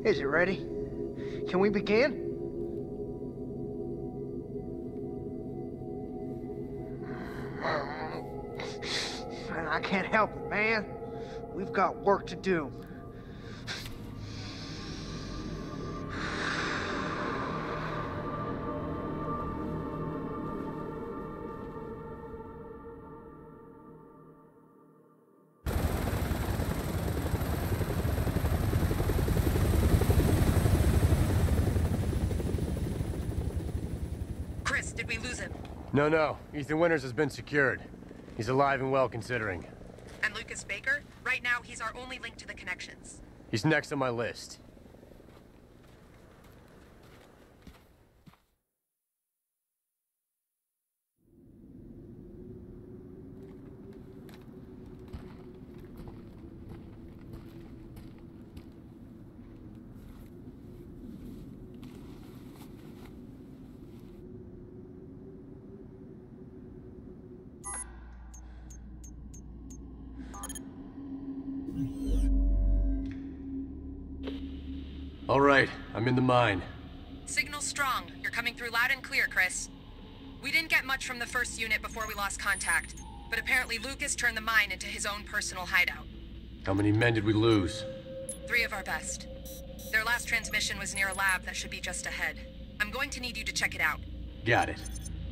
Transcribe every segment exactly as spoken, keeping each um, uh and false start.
Is it ready? Can we begin? I can't help it, man. We've got work to do. Chris, did we lose him? No, no. Ethan Winters has been secured. He's alive and well, considering. And Lucas Baker? Right now, he's our only link to the connections. He's next on my list. All right, I'm in the mine. Signal strong. You're coming through loud and clear, Chris. We didn't get much from the first unit before we lost contact, but apparently Lucas turned the mine into his own personal hideout. How many men did we lose? Three of our best. Their last transmission was near a lab that should be just ahead. I'm going to need you to check it out. Got it.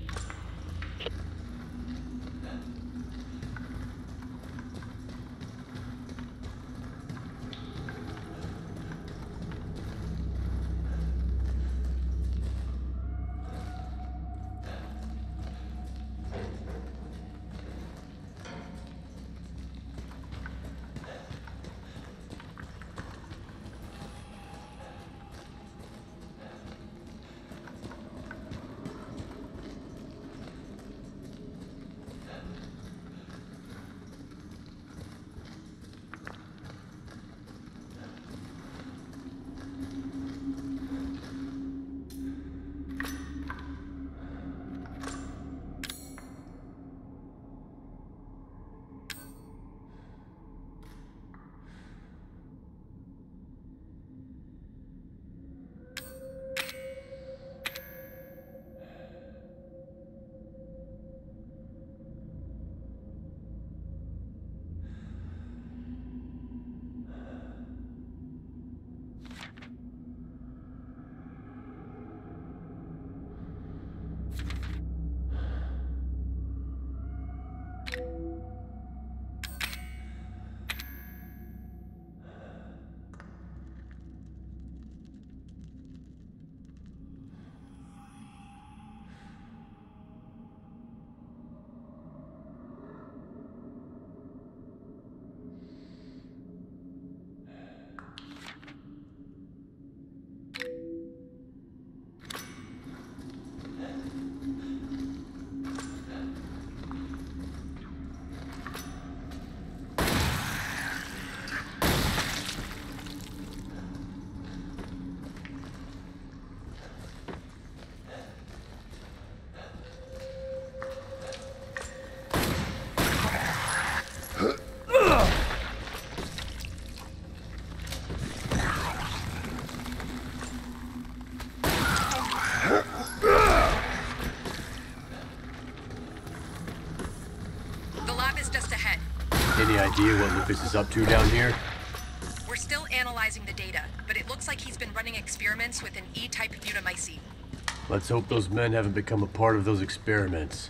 Any idea what Lucas is up to down here? We're still analyzing the data, but it looks like he's been running experiments with an E-type mutamycete. Let's hope those men haven't become a part of those experiments.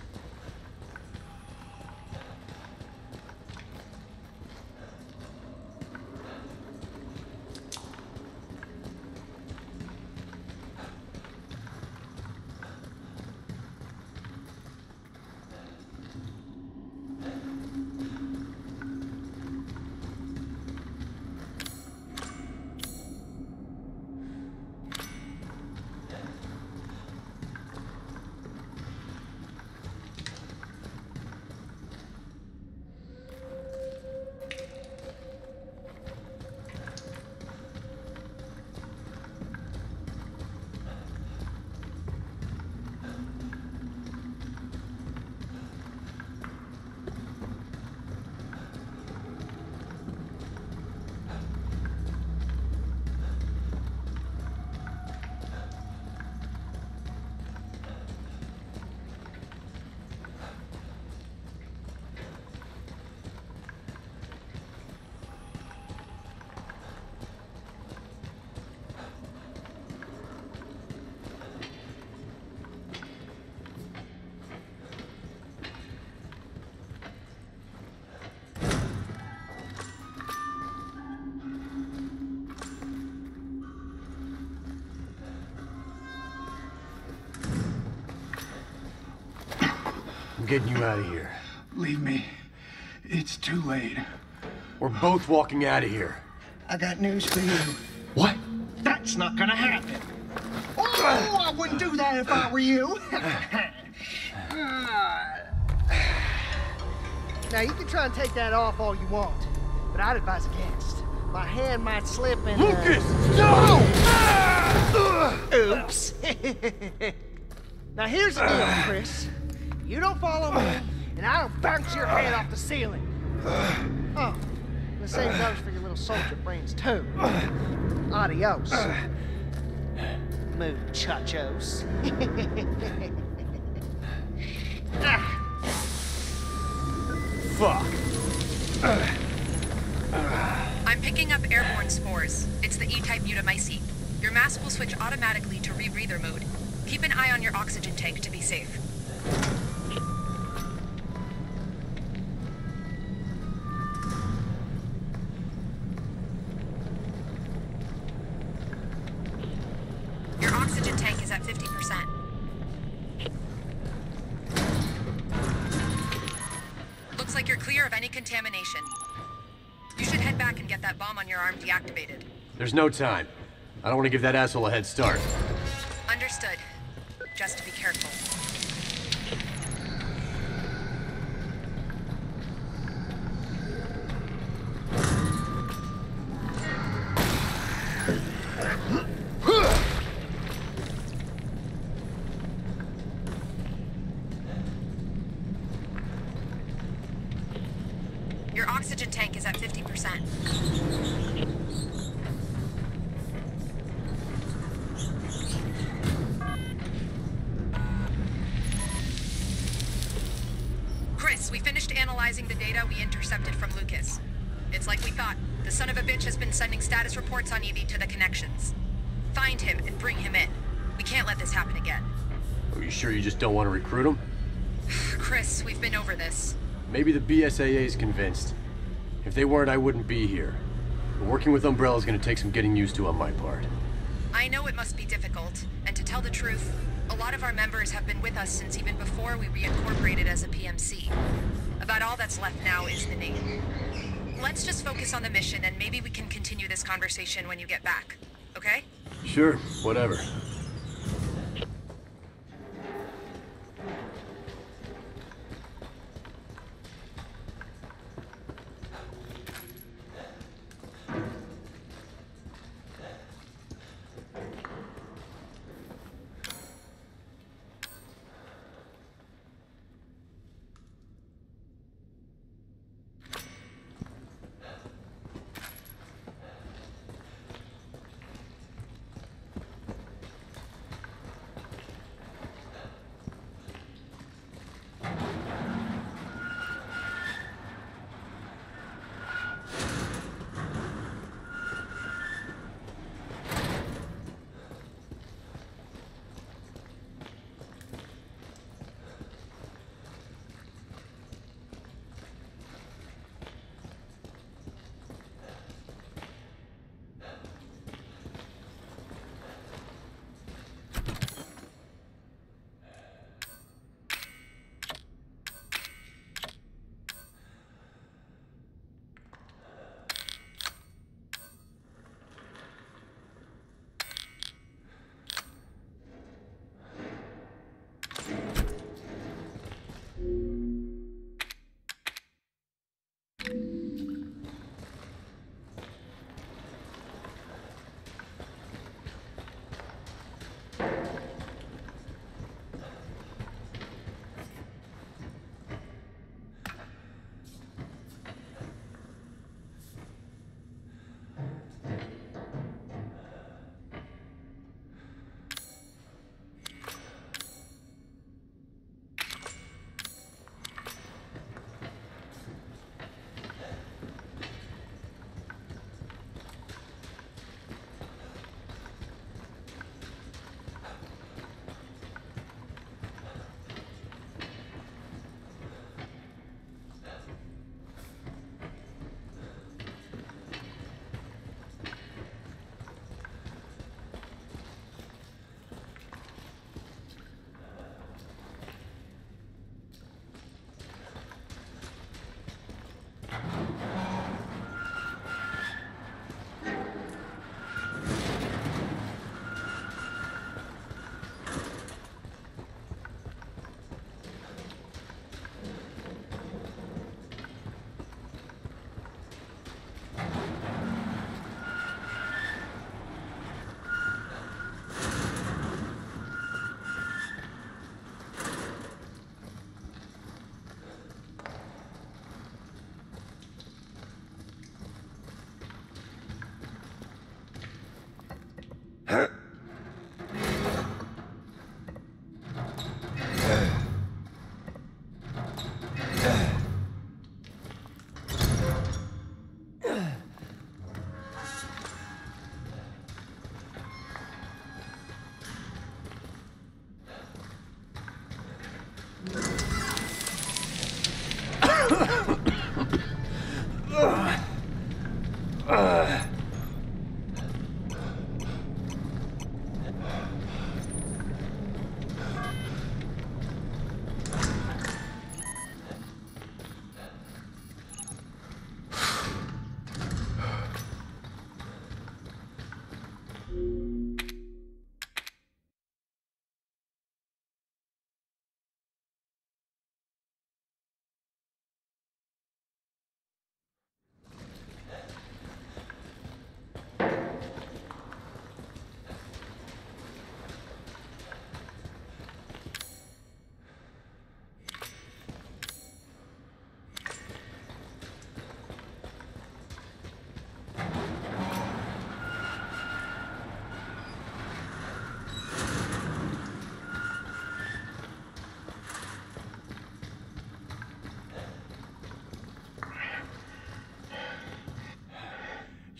getting you out of here. Leave me. It's too late. We're both walking out of here. I got news for you. What? That's not gonna happen. Oh, I wouldn't do that if I were you. Now, you can try and take that off all you want, but I'd advise against. My hand might slip and... Uh... Lucas! No! Oops. Now, here's the deal, Chris. You don't follow me, and I don't bounce your head off the ceiling. Oh, the same goes for your little soldier brains, too. Adios. Muchachos. Ah. Fuck. I'm picking up airborne spores. It's the E-type mutamycete. Your mask will switch automatically to rebreather mode. Keep an eye on your oxygen tank to be safe. Your oxygen tank is at fifty percent. Looks like you're clear of any contamination. You should head back and get that bomb on your arm deactivated. There's no time. I don't want to give that asshole a head start. Understood. Just to be careful. Your oxygen tank is at fifty percent. Chris, we finished analyzing the data we intercepted from Lucas. It's like we thought. The son of a bitch has been sending status reports on Evie to the connections. Find him and bring him in. We can't let this happen again. Are you sure you just don't want to recruit him? Chris, we've been over this. Maybe the B S A A is convinced. If they weren't, I wouldn't be here. But working with Umbrella is going to take some getting used to on my part. I know it must be difficult, and to tell the truth, a lot of our members have been with us since even before we reincorporated as a P M C. About all that's left now is the name. Let's just focus on the mission, and maybe we can continue this conversation when you get back, okay? Sure, whatever.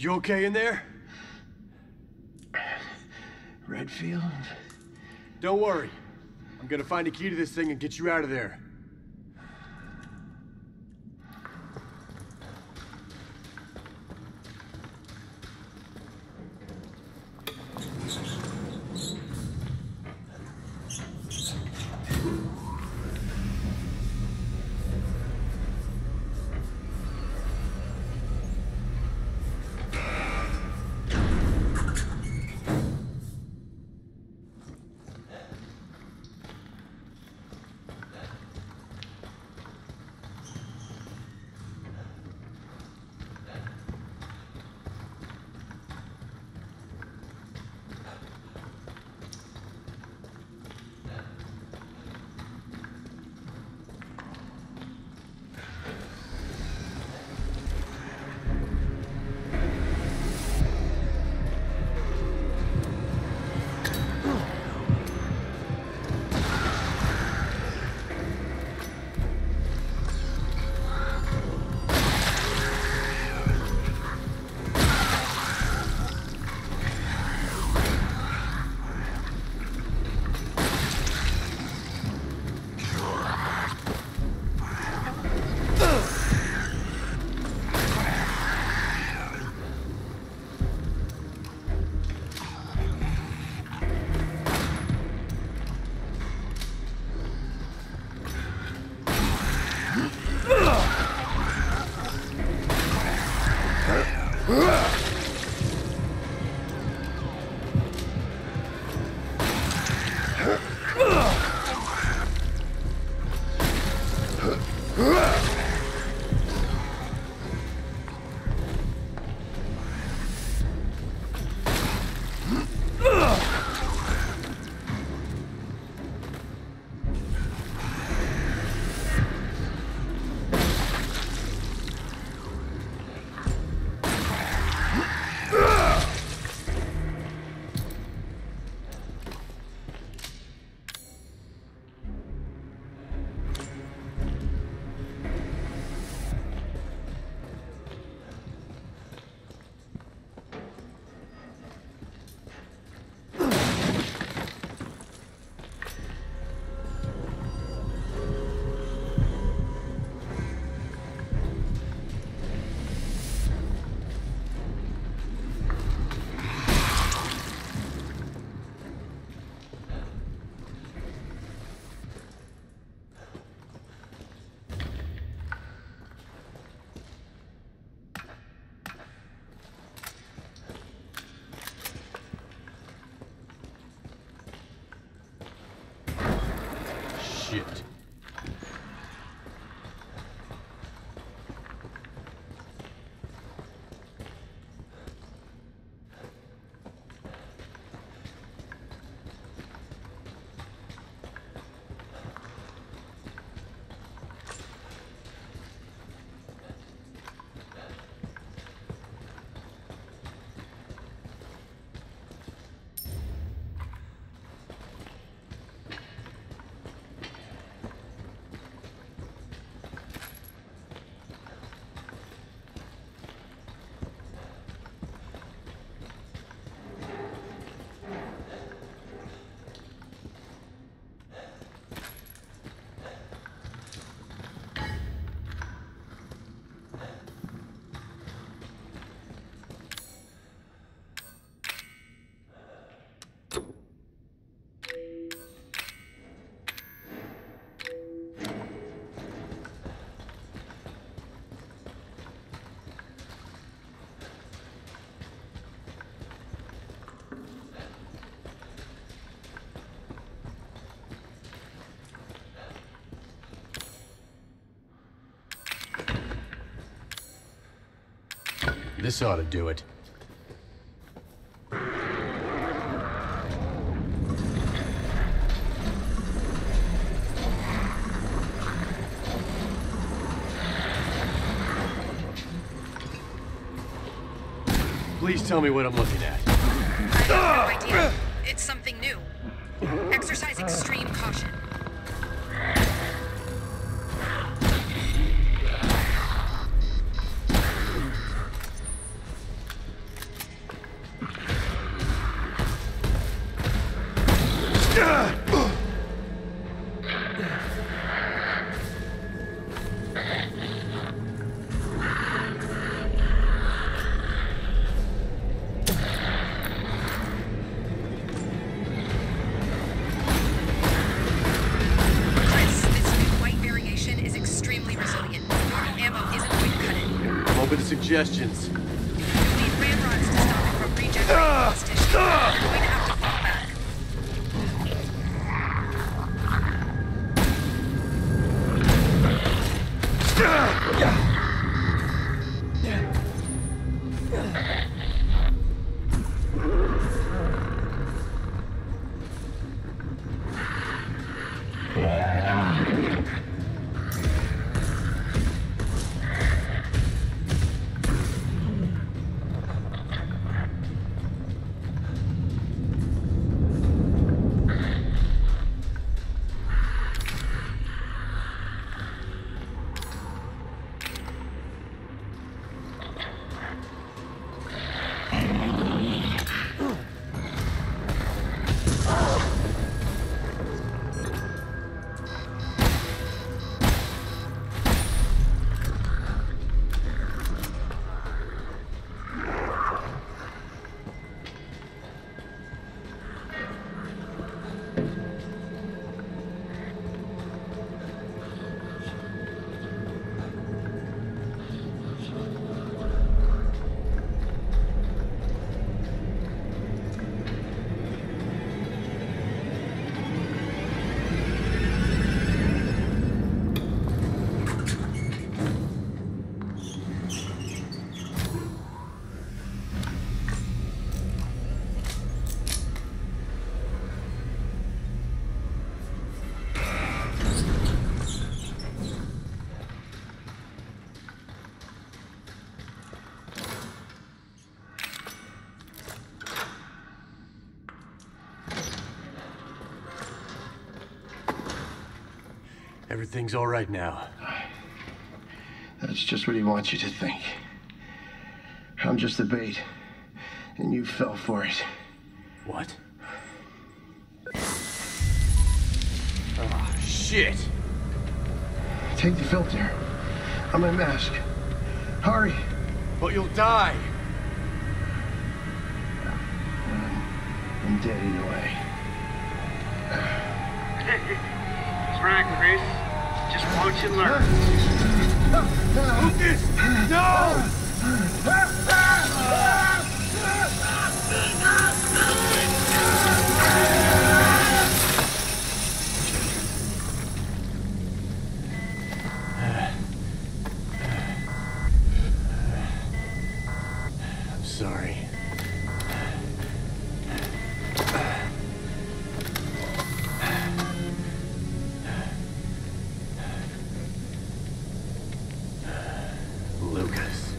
You okay in there? Redfield? Don't worry. I'm gonna find a key to this thing and get you out of there. Shit. This ought to do it. Please tell me what I'm looking at. I have no idea. It's something new. Exercise extreme caution. Suggestions. You'll need ramrods to stop it from regenerating this tissue. You're going to have to fall back. Everything's all right now. That's just what he wants you to think. I'm just the bait, and you fell for it. What? Oh, shit! Take the filter. On my mask. Hurry! But you'll die! I'm dead either way. That's right, Chris. Just watch and learn. Lucas! No! I'm sorry. Lucas.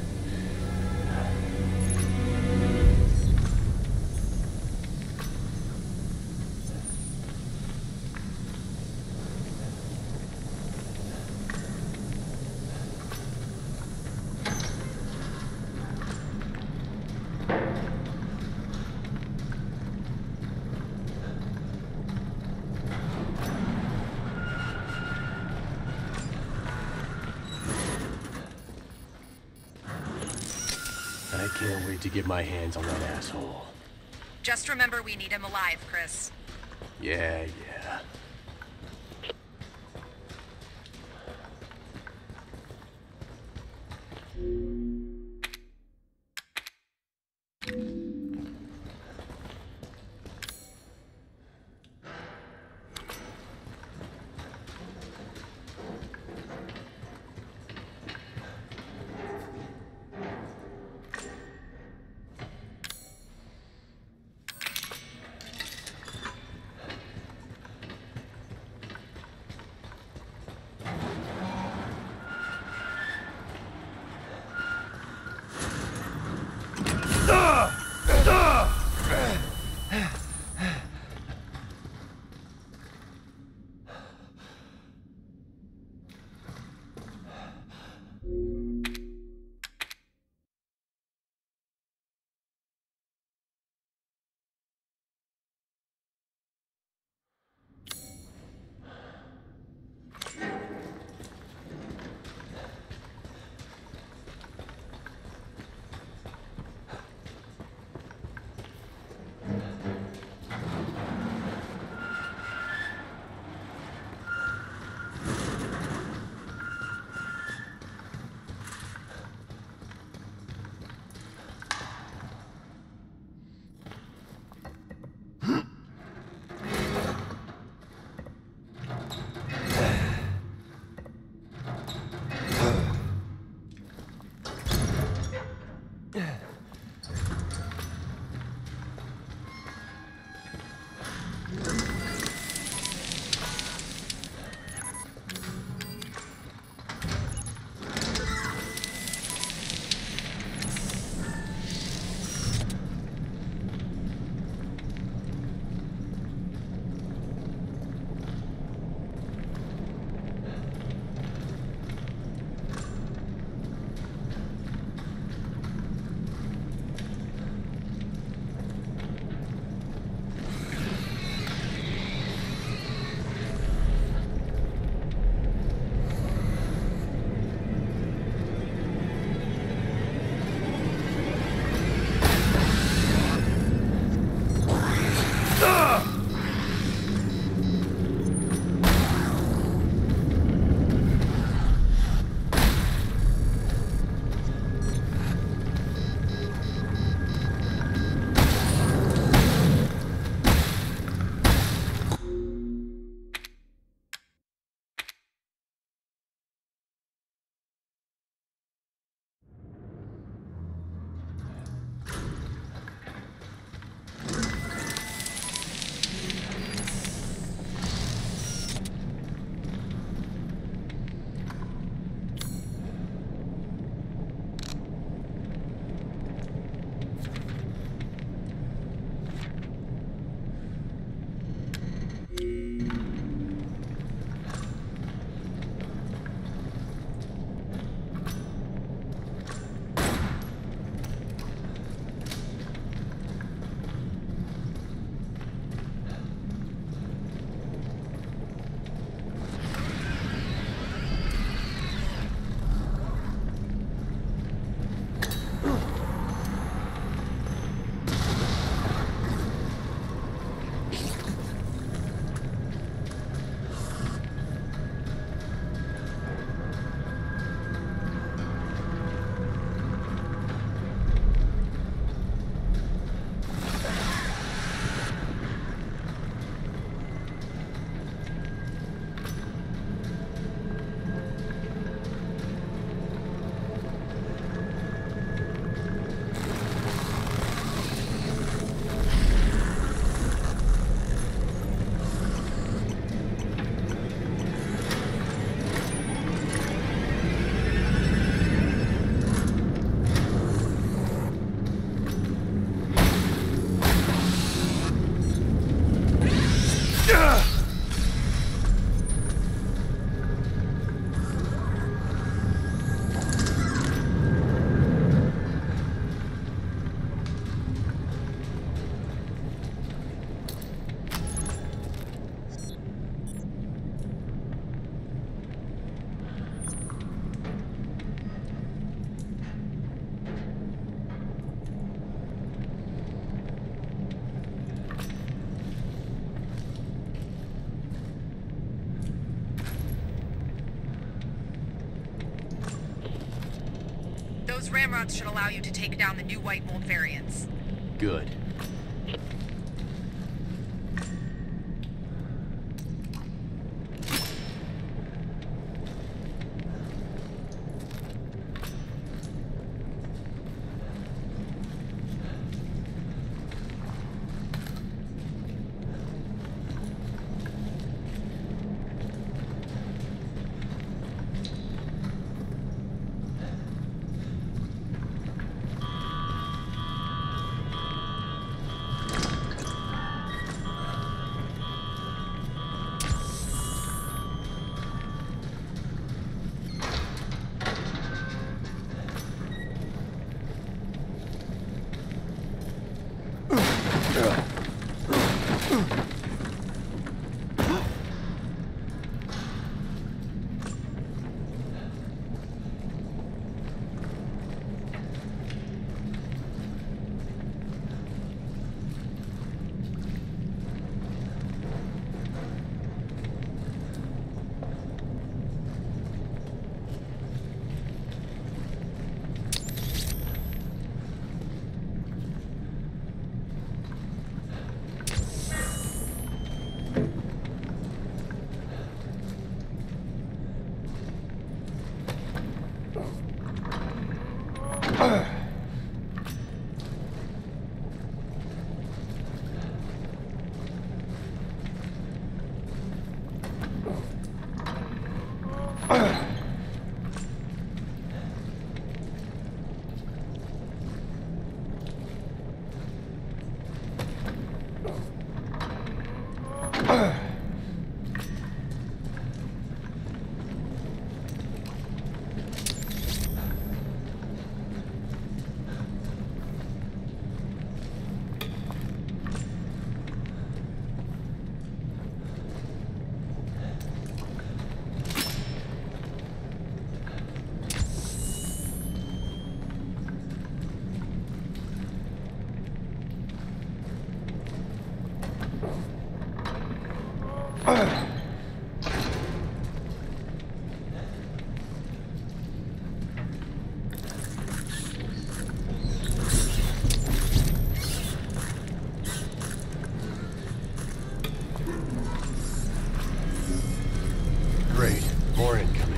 I can't wait to get my hands on that asshole. Just remember we need him alive, Chris. Yeah, yeah. Those ramrods should allow you to take down the new white mold variants. Good. Great. More incoming.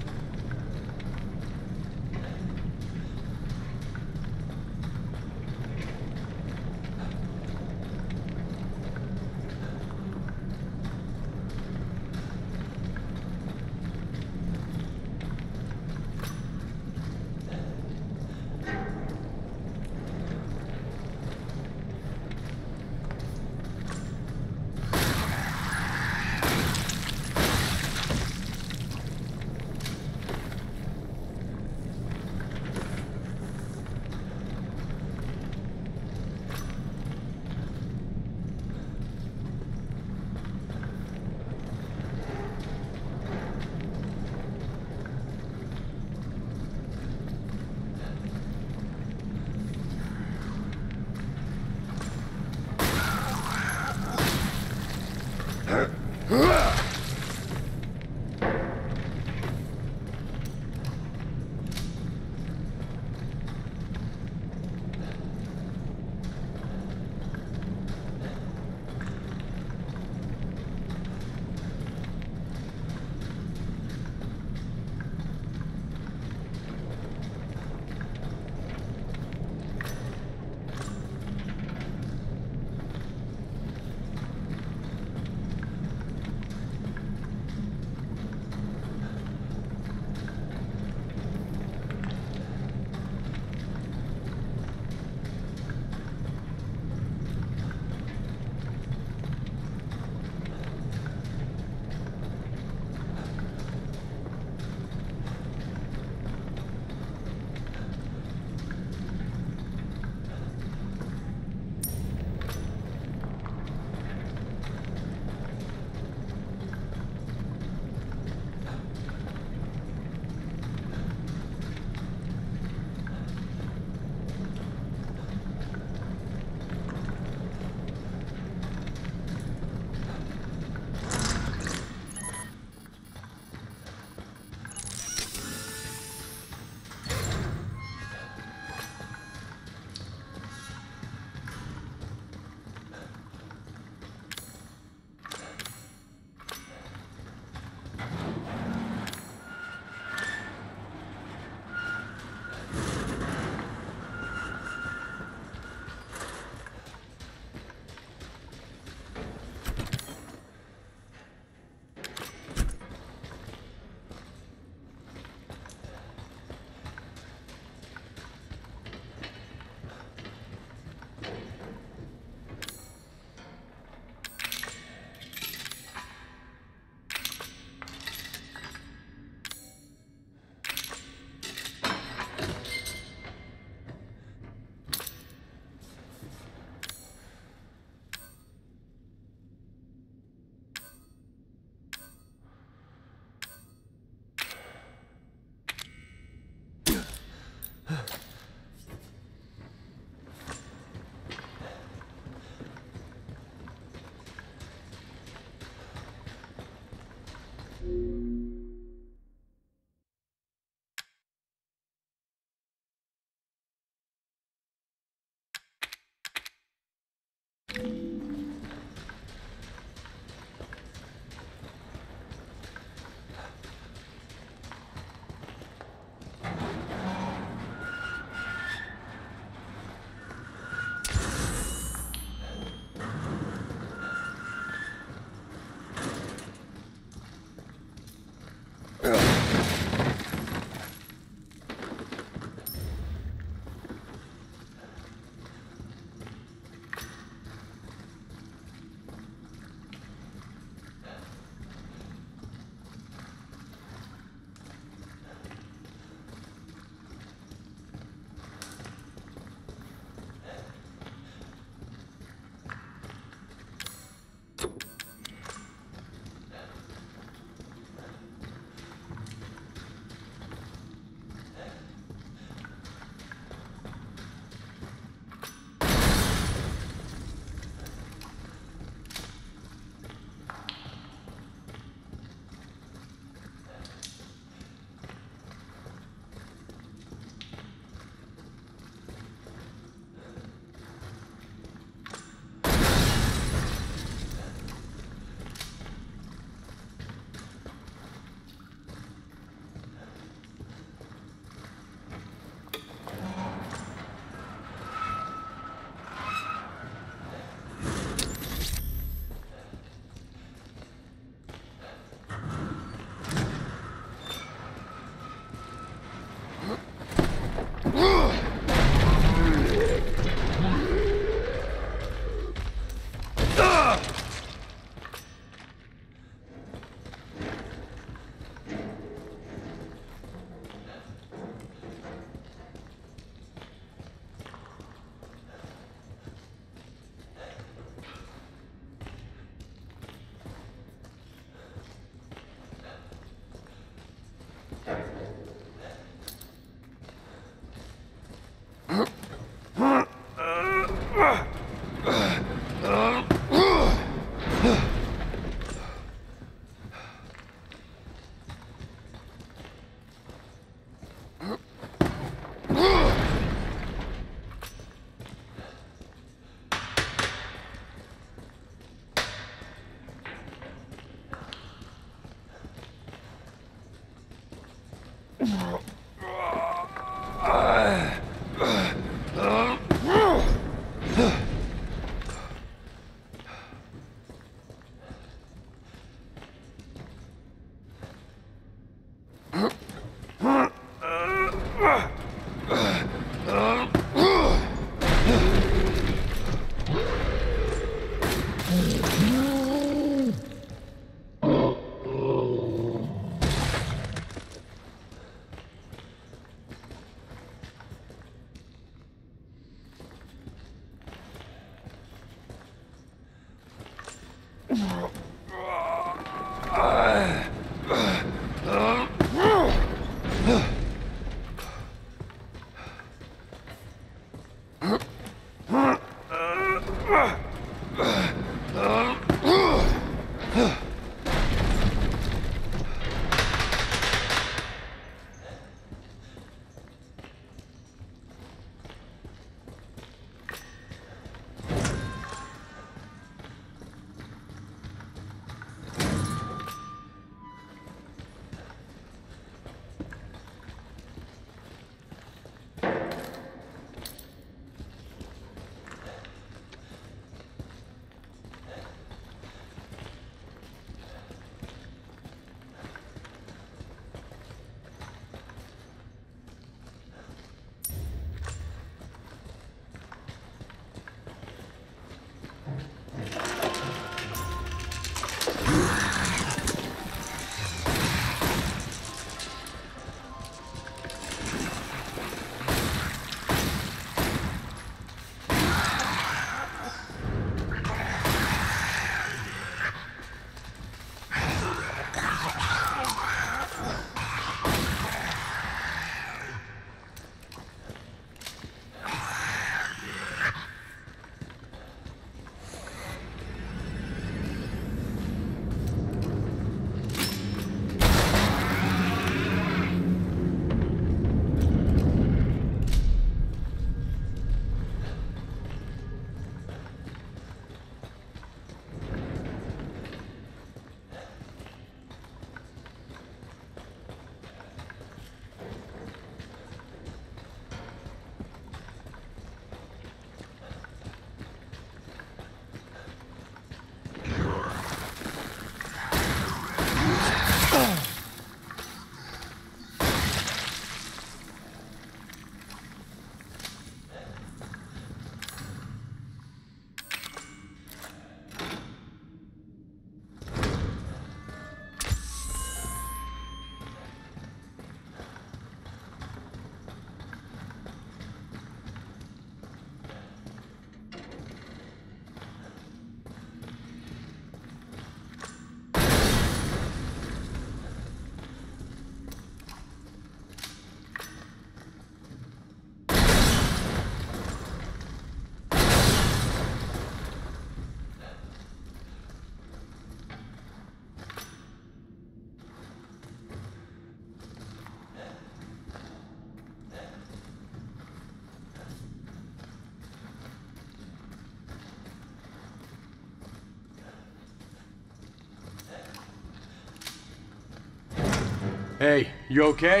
Hey, you okay?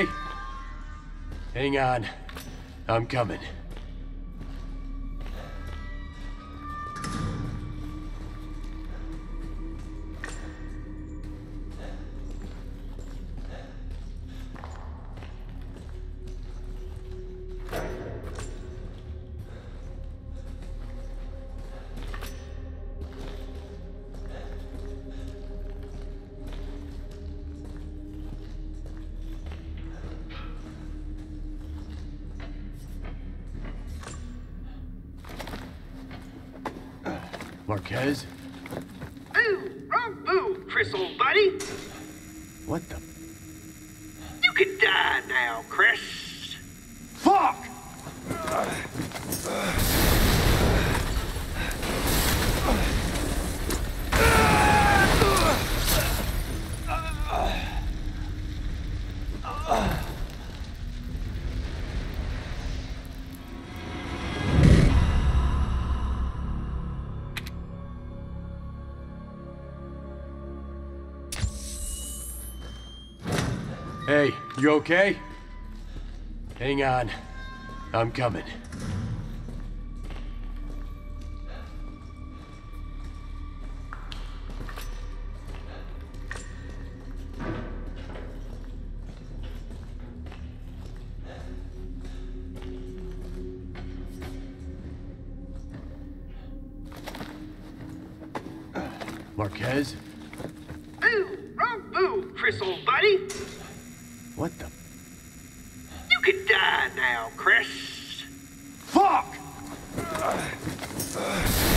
Hang on. I'm coming. Marquez? Boo! Wrong boo, Chris, old buddy. What the? You can die now, Chris. Fuck! Hey, you okay? Hang on. I'm coming. Marquez? Boo! Wrong boo, Chris, old buddy. What the? You could die now, Chris. Fuck!